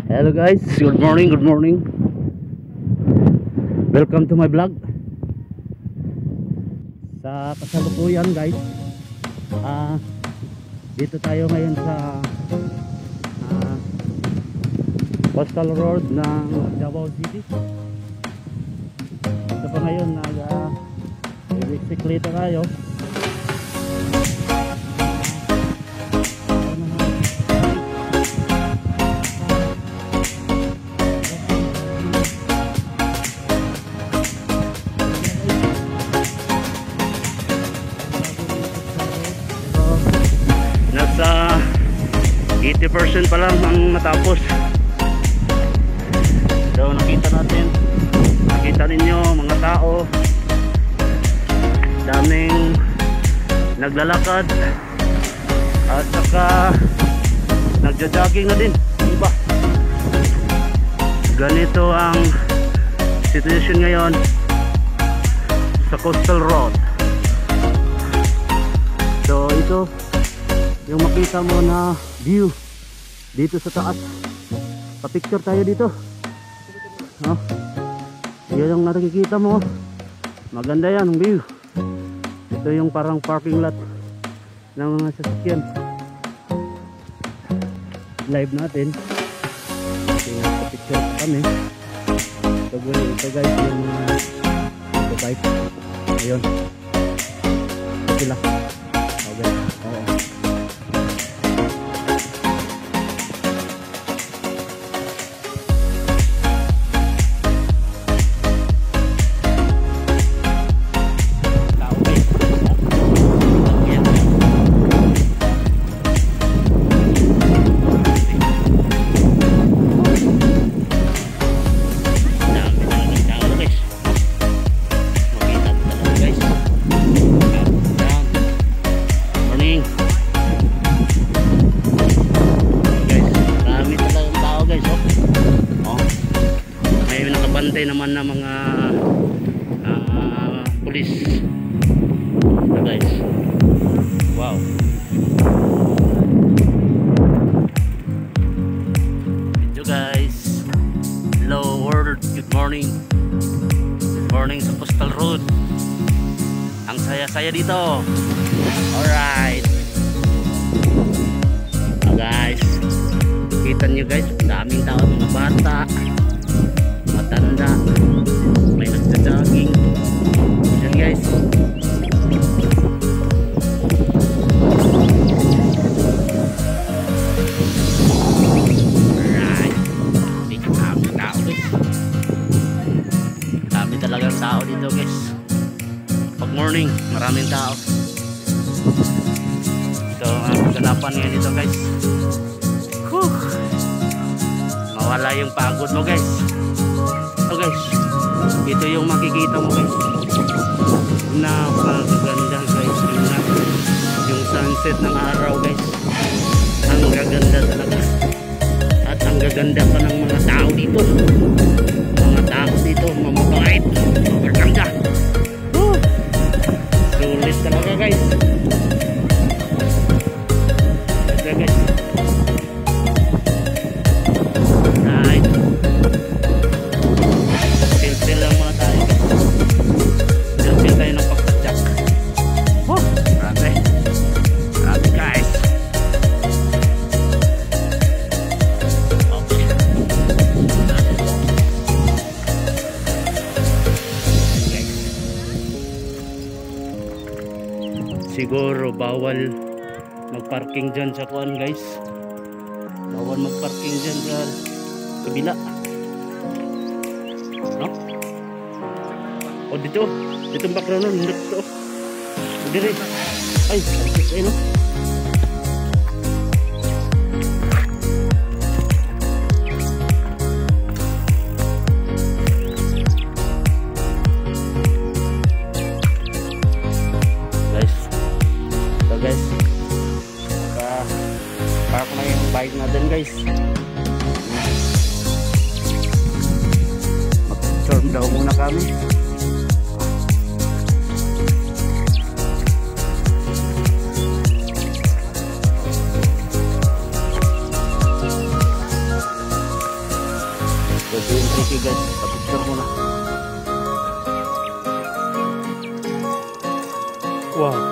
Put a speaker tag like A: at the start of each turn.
A: Hello guys, good morning, good morning. Welcome to my vlog. Sa kasalukuyan guys, dito tayo ngayon sa Coastal Road ng Davao City. Ito pa ngayon, bisikleta tayo. Nasa 80% pa lang ang matapos. So nakita ninyo mga tao, daming naglalakad at saka nagja-jogging na din iba. Ganito ang situation ngayon sa Coastal Road. So ito yung makita mo na view dito sa taas. Pa-picture tayo dito. No? Yan yung nakikita mo. Maganda yan ang view. Ito yung parang parking lot ng mga sasakyan. Live natin. Pa-picture kami. Ito guys yung mga bike. Ayun. Ito sila. Okay. Oo. Bantay naman na mga pulis. Ito guys, wow. Ito guys, hello world, good morning. Good morning sa Coastal Road. Ang saya-saya dito. Alright guys, kita nyo guys, daming tao, mga bata, matanda, may nagja-jogging. Yan guys. Alright, dami tao guys. Dami talagang tao dito guys. Pag morning, maraming tao. Ito ang kaganapan ngayon dito guys. Mawala yung pagod mo guys. Guys, ito yung makikita mo guys, napakaganda guys, yung sunset ng araw guys, ang gaganda talaga. At ang gaganda pa ng mga tao dito, mamabait, magaganda. Sulit talaga guys. Okay guys, siguro bawal magparking dyan sa kuan guys, bawal magparking dyan sa kabila, no? O dito ang background nun, dito dire, ay no? Guys, park na yung bike natin guys. Mag-storm daw muna kami. Okay guys, pa-picture muna.
B: Wow.